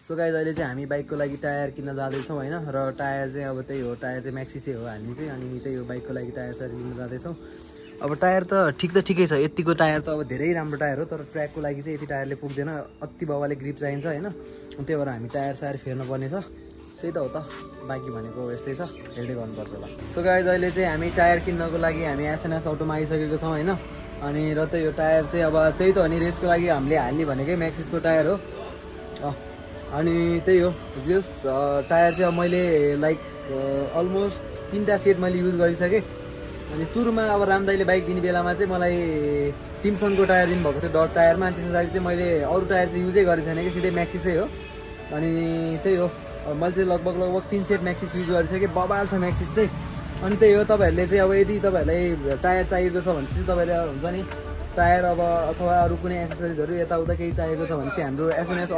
So guys अहिले चाहिँ हामी बाइकको लागि टायर किन्न जाँदैछौँ हैन र टायर चाहिँ अब त्यही हो टायर चाहिँ म्याक्सिसै हो हाल्ने चाहिँ अनि त्यही हो बाइकको लागि टायर सायर लिन जाँदैछौँ। अब टायर त ठिकै छ यतिको टायर त अब धेरै राम्रो टायर हो तर ट्र्याकको लागि चाहिँ यति टायरले पुग्दैन अति बाबाले ग्रिप चाहिन्छ हैन त्यही भएर हामी टायर सायर फेर्नु पर्ने छ त्यही त हो त बाइकी भनेको यस्तै छ हेर्दै गर्नुपर्छ ल। सो गाइज अहिले चाहिँ हामी टायर किन्नको लागि हामी एसएनएस अटोमा आइसकेको छौँ हैन अनि र त यो टायर चाहिँ अब त्यही त हो नि रेसको लागि हामीले हाल्ने भनेकै म्याक्सिसको टायर हो अनि त्यही हो जस टायर चाहिँ अब मैले लाइक अलमोस्ट 3टा सेट मैले युज गरिसकेँ अनि सुरुमा अब रामदाईले बाइक दिने बेलामा चाहिँ मलाई टिम्सनको टायर दिनुभएको थियो डट टायरमा अनि त्यस पछाडि चाहिँ मैले अरू टायर चाहिँ युजै गरेको छैन कि सिधै म्याक्सिसै हो अनि त्यही हो मैले चाहिँ लगभग 3 सेट म्याक्सिस युज गरिसकेँ बबाल छ म्याक्सिस चाहिँ अनि त्यही हो तपाईँहरूले चाहिँ अब यदि तपाईँहरूलाई टायर चाहिएको छ भनेपछि तपाईँले हुन्छ नि टायर अब अथवा अरू कुनै एसेसरिजहरू यताउता केही चाहिएको छ भने चाहिँ हाम्रो एसएनएस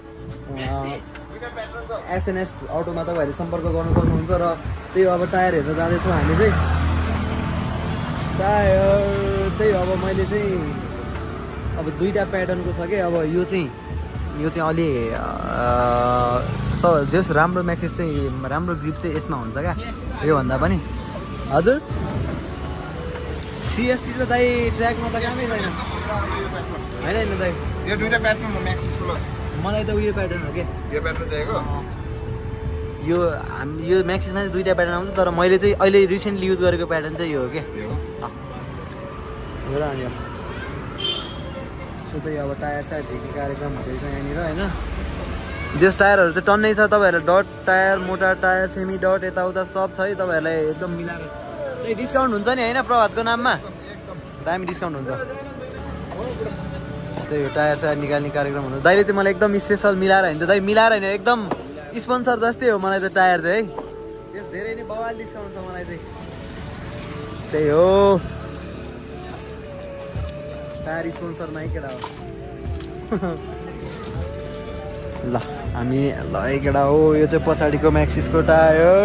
अटोमा तपाईँहरूले सम्पर्क गर्न सक्नुहुन्छ र त्यही अब टायर हेर्न जाँदैछौँ हामी चाहिँ टायर त्यही अब मैले चाहिँ अब 2टा प्याटर्नको छ कि अब यो चाहिँ अलि जस राम्रो म्याक्सिस चाहिँ राम्रो ग्रिप चाहिँ यसमा हुन्छ क्या योभन्दा पनि हजुर सिएसटी त दाइ ट्र्याकमा त कामै छैन होइन दाइ यो 2टा प्याटर्न हो म्याक्सिसको ल मलाई त उयो प्याटर्न हो के यो प्याटर्न चाहिएको यो म्याक्सिसमा चाहिँ 2टा प्याटर्न आउँछ तर मैले चाहिँ अहिले रिसेन्टली युज गरेको प्याटर्न चाहिँ यो हो के अनि सो त्यही अब टायर सायर झिक्ने कार्यक्रम हुँदैछ यहाँनिर होइन जस टायरहरू चाहिँ टन्नै छ तपाईँहरूलाई डट टायर मोटा टायर सेमी डट यताउता सब छ है तपाईँहरूलाई एकदम मिलाएर त्यही डिस्काउन्ट हुन्छ नि होइन प्रभातको नाममा दामी डिस्काउन्ट हुन्छ त्यही हो टायर सायर निकाल्ने कार्यक्रम हुन्छ दाइले चाहिँ मलाई एकदम स्पेसल मिलाएर होइन दाइ मिलाएर होइन एकदम स्पोन्सर जस्तै हो मलाई चाहिँ टायर चाहिँ है त्यस धेरै नै बवाल डिस्काउन्ट छ मलाई चाहिँ त्यही हो टायर स्पोन्सर नै केटा हो ल हामी ल केटा हो यो चाहिँ पछाडिको म्याक्सिसको टायर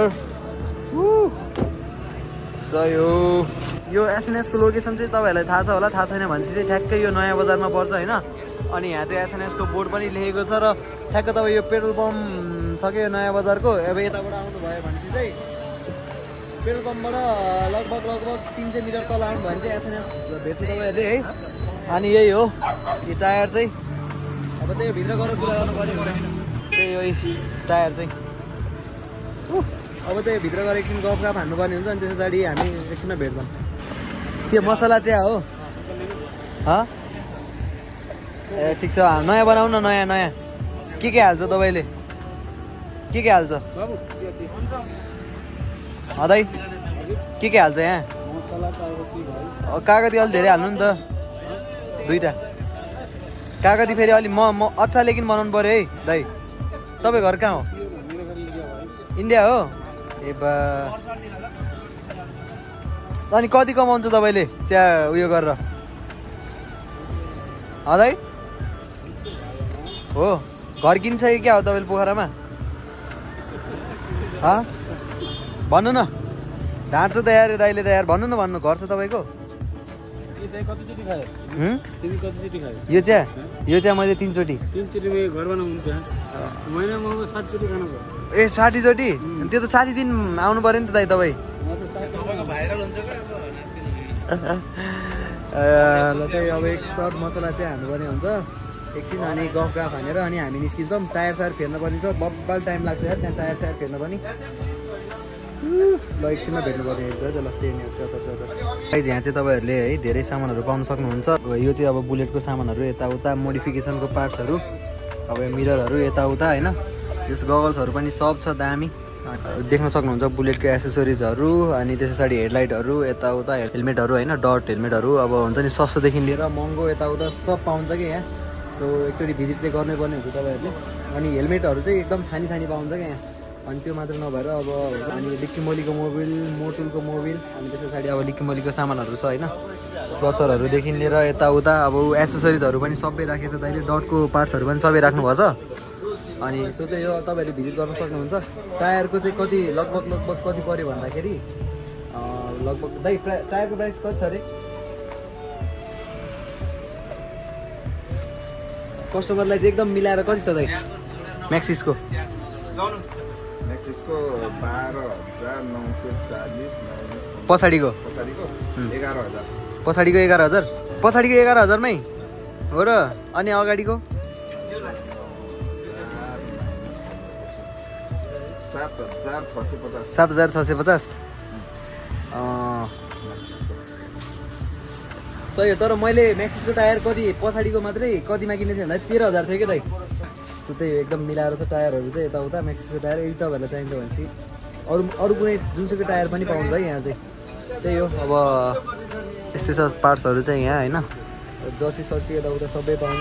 सही हो यो एसएनएसको लोकेसन चाहिँ तपाईँहरूलाई थाहा छ होला थाहा छैन भनेपछि चाहिँ ठ्याक्कै यो नयाँ बजारमा पर्छ होइन अनि यहाँ चाहिँ एसएनएसको बोर्ड पनि लेखेको छ र ठ्याक्क तपाईँ यो पेट्रोल पम्प छ कि यो नयाँ बजारको अब यताबाट आउनुभयो भनेपछि चाहिँ पेट्रोल पम्पबाट लगभग 300 मिटर तल आउनु भने चाहिँ एसएनएस भेट्छ तपाईँहरूले है अनि यही हो यो टायर चाहिँ अब त्यही भित्र गएर कुरा गर्नु पर्यो त्यही हो टायर चाहिँ अब त्यही भित्र गएर एकछिन गफगाफ हान्नुपर्ने हुन्छ अनि त्यस पछाडि हामी एकछिनमा भेट्छौँ के मसला चिया हो ए ठिक छ नयाँ बनाउनु न नयाँ के हाल्छ तपाईँले के हाल्छ दाइ के हाल्छ यहाँ कागती अलि धेरै हाल्नु नि त 2टा कागती फेरि अलि म अच्छा लेकिन बनाउनु पऱ्यो है दाइ तपाईँ घर कहाँ हो इन्डिया हो ए बा अनि कति कमाउँछ तपाईँले चिया उयो गरेर दाइ हो घर किन्छ कि क्या हो तपाईँले पोखरामा भन्नु न ढाँट्छ त यार दाइले त यार भन्नु न भन्नु घर छ तपाईँको यो चिया मैले 3 चोटि ए 60 चोटि त्यो त 60 दिन आउनु पर्यो नि त दाइ तपाईँ ल त्यही अब एक सर्ट मसला चाहिँ हाल्नुपर्ने हुन्छ एकछिन अनि गफ हानेर अनि हामी निस्किन्छौँ टायर सायर फेर्न पर्ने छ बब्बाल टाइम लाग्छ यार त्यहाँ टायर सायर फेर्न पनि ल एकछिनमा भेट्नुपर्ने हुन्छ ल त्यही नै हो यहाँ चाहिँ तपाईँहरूले है धेरै सामानहरू पाउन सक्नुहुन्छ यो चाहिँ अब बुलेटको सामानहरू यताउता मोडिफिकेसनको पार्ट्सहरू अब यो मिररहरू यताउता होइन यस गगल्सहरू पनि सब छ दामी देख्न सक्नुहुन्छ बुलेटको एसेसरिजहरू अनि त्यस पछाडि हेडलाइटहरू यताउता हेलमेटहरू होइन डट हेलमेटहरू अब हुन्छ नि सस्तोदेखि लिएर महँगो यताउता सब पाउँछ कि यहाँ सो एकचोटि भिजिट चाहिँ गर्नुपर्ने हुन्छ तपाईँहरूले अनि हेलमेटहरू चाहिँ एकदम छानी पाउँछ क्या यहाँ अनि त्यो मात्र नभएर अब अनि लिक्किमोलीको मोबिल मोटुलको मोबिल अनि त्यस पछाडि अब लिक्किमोलीको सामानहरू छ होइन प्लसरहरूदेखि लिएर यताउता अब एसेसरिजहरू पनि सबै राखेको छ दाइले डटको पार्ट्सहरू पनि सबै राख्नुभएको छ अनि सो चाहिँ यो तपाईँहरूले भिजिट गर्न सक्नुहुन्छ टायरको चाहिँ कति लगभग कति पऱ्यो भन्दाखेरि लगभग दाइ टायरको प्राइस कति छ अरे कस्टमरलाई चाहिँ एकदम मिलाएर कति छ दाइ म्याक्सिसको म्याक्सिसको 12,940 पछाडिको 11,000 पछाडिको 11,000 पछाडिको 11,000 मै हो र अनि अगाडिको 7,650 7,650 सही हो तर मैले म्याक्सिसको टायर कति पछाडिको मात्रै कतिमा किनेको थिएँ भन्दा 13,000 थियो क्या दाइ सो त्यही हो एकदम मिलाएर छ टायरहरू चाहिँ यताउता म्याक्सिसको टायर यदि तपाईँहरूलाई चाहिन्छ भनेपछि अरू कुनै जुनसुकै टायर पनि पाउँछ है यहाँ चाहिँ त्यही हो अब यस्तै छ पार्ट्सहरू चाहिँ यहाँ होइन जर्सी सर्सी यताउता सबै पाउँछ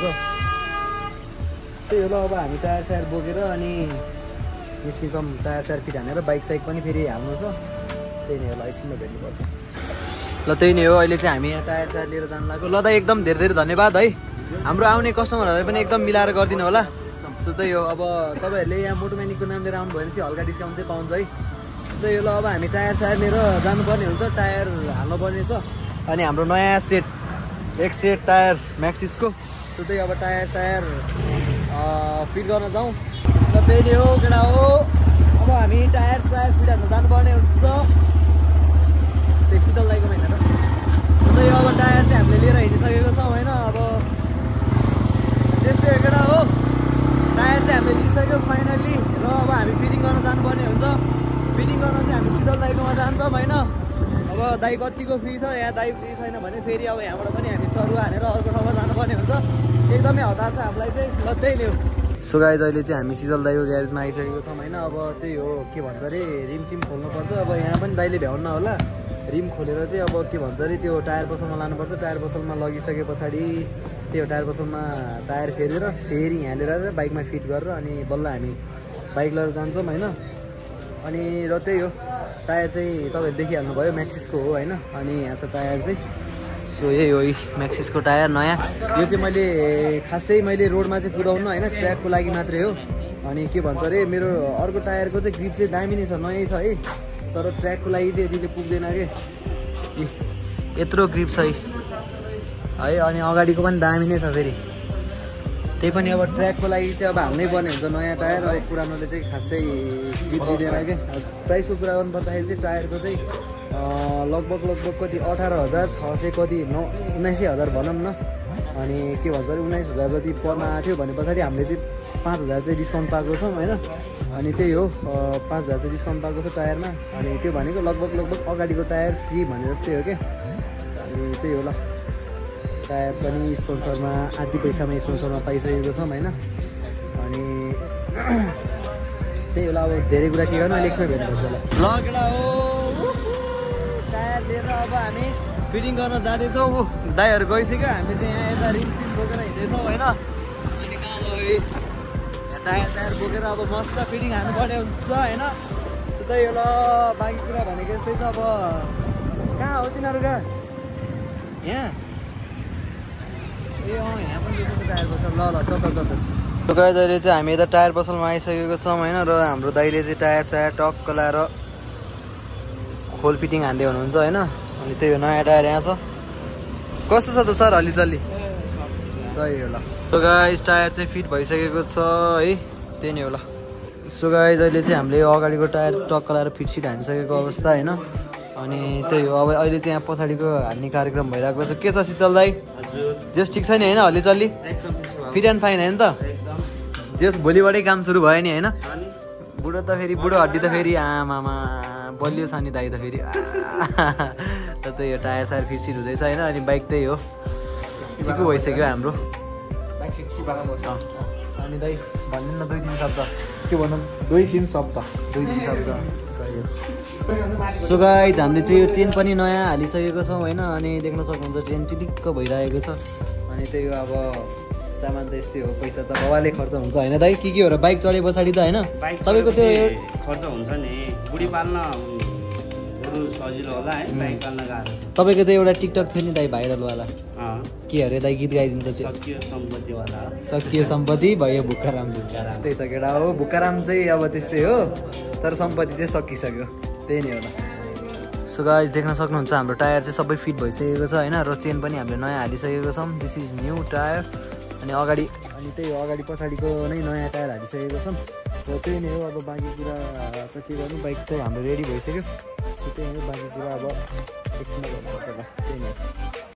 त्यही हो ल अब हामी टायर सायर बोकेर अनि निस्किन्छौँ टायर सायर फिट हानेर बाइक साइक पनि फेरि हाल्नु छ त्यही नै होला एकछिनमा भेट्नुपर्छ ल त्यही नै हो अहिले चाहिँ हामी यहाँ टायर सायर लिएर जानु लाग्यो ल त एकदम धेरै धेरै धन्यवाद है हाम्रो आउने कस्टमरहरूलाई पनि एकदम मिलाएर गरिदिनु होला सो त्यही हो अब तपाईँहरूले यहाँ मोटो मेनिकको नाम लिएर आउनुभयो भने चाहिँ हल्का डिस्काउन्ट चाहिँ पाउँछ है त्यही हो ल अब हामी टायर सायर लिएर जानुपर्ने हुन्छ टायर हाल्नुपर्ने छ अनि हाम्रो नयाँ सेट एक सेट टायर म्याक्सिसको सो त्यही अब टायर सायर फिट गर्न जाउँ ल त्यही नै हो केटा हो अब हामी टायर सायर फिट हाल्न जानुपर्ने हुन्छ त्यो शीतल दाइको महिना त त्यही अब टायर चाहिँ हामीले लिएर हिँडिसकेको छौँ होइन अब त्यस्तै केटा हो टायर चाहिँ हामीले लिइसक्यौँ फाइनल्ली र अब हामी फिटिङ गर्न जानुपर्ने हुन्छ फिटिङ गर्न चाहिँ हामी शीतल दाइकोमा जान्छौँ होइन अब दाइ कतिको फ्री छ यहाँ दाइ फ्री छैन भने फेरि अब यहाँबाट पनि हामी सरुवा हानेर अर्को ठाउँमा जानुपर्ने हुन्छ एकदमै हतार छ हामीलाई चाहिँ ल त्यही नै हो सो गाइज अहिले चाहिँ हामी शीतल दाइको ग्यारेजमा आइसकेको छौँ होइन अब त्यही हो के भन्छ अरे रिम सिम खोल्नुपर्छ अब यहाँ पनि दाइले भ्याउन्न होला रिम खोलेर चाहिँ अब के भन्छ अरे त्यो टायर पसलमा लानुपर्छ टायर पसलमा लगिसके पछाडि त्यो टायर पसलमा टायर फेरेर फेरि यहाँ लिएर बाइकमा फिट गरेर अनि बल्ल हामी बाइक लिएर जान्छौँ होइन अनि र त्यही हो टायर चाहिँ तपाईँहरूले देखिहाल्नुभयो म्याक्सिसको हो होइन अनि यहाँ छ टायर चाहिँ सो यही हो म्याक्सिसको टायर नयाँ यो चाहिँ मैले रोडमा चाहिँ कुदाउनु होइन ट्र्याकको लागि मात्रै हो अनि के भन्छ अरे मेरो अर्को टायरको चाहिँ ग्रिप चाहिँ दामी नै छ नयाँ छ है तर ट्र्याकको लागि चाहिँ यतिले पुग्दैन कि यत्रो ग्रिप छ है अनि अगाडिको पनि दामी नै छ फेरि त्यही पनि अब ट्र्याकको लागि चाहिँ अब हाल्नै पर्ने हुन्छ नयाँ टायर अब पुरानोले चाहिँ खासै ग्रिप दिँदैन क्या प्राइसको कुरा गर्नुपर्दाखेरि चाहिँ टायरको चाहिँ लगभग कति 18,600 कति 19,000 भनौँ न अनि के भन्छ अरे 19,000 जति पर्न आएको थियो भने पछाडि हामीले चाहिँ 5,000 चाहिँ डिस्काउन्ट पाएको छौँ होइन अनि त्यही हो 5,000 चाहिँ डिस्काउन्ट पाएको छ टायरमा अनि त्यो भनेको लगभग अगाडिको टायर फ्री भने जस्तै हो क्या अनि त्यही हो ल टायर पनि स्पोन्सरमा आधी पैसामा स्पोन्सरमा पाइसकेको छौँ होइन अनि त्यही होला अब धेरै कुरा के गर्नु अहिले एकछिनमा भेट्नुपर्छ ल केटा हो टायर लिएर अब हामी फिटिङ गर्न जाँदैछौँ दाइहरू गइसक्यो हामी चाहिँ यहाँ यता रिम सिम बोकेर हिँड्दैछौँ होइन अनि कहाँ गयो टायर सायर बोकेर अब मस्त फिटिङ हाल्नुपर्ने हुन्छ होइन त्यही हो ल बाँकी कुरा भनेको यस्तै छ अब कहाँ हो तिनीहरू कहाँ यहाँ ए यहाँ पनि टायर पसल ल चल्छ गाइज अहिले चाहिँ हामी यता टायर पसलमा आइसकेको छौँ होइन र हाम्रो दाइले चाहिँ टायर सायर टक्क लाएर खोल फिटिङ हान्दै हुनुहुन्छ होइन अनि त्यही हो नयाँ टायर यहाँ छ कस्तो छ त सर हल्लीचल्ली सही हो ल सो गाइज टायर चाहिँ फिट भइसकेको छ है त्यही नै हो ल सो गाइज अहिले चाहिँ हामीले अगाडिको टायर टक्क लाएर फिट सिट हानिसकेको अवस्था होइन अनि त्यही हो अब अहिले चाहिँ यहाँ पछाडिको हान्ने कार्यक्रम भइरहेको छ के छ शीतल दाइ जस ठिक छैन होइन हल्लीचल्ली फिट एन्ड फाइन होइन त जस भोलिबाटै काम सुरु भयो नि होइन बुढो त फेरि बुढो हड्डी त फेरि आमामा बलियो छ नि दाइ त फेरि त त्यही हो टायर सायर फिट सिट हुँदैछ होइन अनि बाइक त्यही हो चिकु भइसक्यो हाम्रो अनि दाइ भन्नु न 2-3 शब्द के भनौँ 2-3 शब्द सही हो सो गाइज हामीले चाहिँ यो चेन पनि नयाँ हालिसकेको छौँ होइन अनि देख्न सक्नुहुन्छ चेन टिटिक्क भइरहेको छ अनि त्यही हो अब सामान त यस्तै हो पैसा त बाबाले खर्च हुन्छ होइन दाइ के हो र बाइक चढे पछाडि त होइन तपाईँको त्यो खर्च हुन्छ नि बुढी पाल्न सजिलो होला है बाइक पाल्न गाह्रो तपाईँको त एउटा टिकटक थियो नि दाइ भाइरलवाला के अरे दाइ गीत गाइदिन्छ त्यो सकियो सम्पत्ति भयो भुक्काराम त्यस्तै छ केटा हो भुक्काराम चाहिँ अब त्यस्तै हो तर सम्पत्ति चाहिँ सकिसक्यो त्यही नै होला सो गाइज देख्न सक्नुहुन्छ हाम्रो टायर चाहिँ सबै फिट भइसकेको छ होइन र चेन पनि हामीले नयाँ हालिसकेको छौँ दिस इज न्यू टायर अनि अगाडि अनि त्यही हो अगाडि पछाडिको नै नयाँ टायर हालिसकेको छौँ र त्यही नै हो अब बाँकी कुरा त के गर्नु बाइक चाहिँ हाम्रो रेडी भइसक्यो सो त्यही हो बाँकी कुरा अब एकछिनमा गर्नुपर्छ ल त्यही नै हो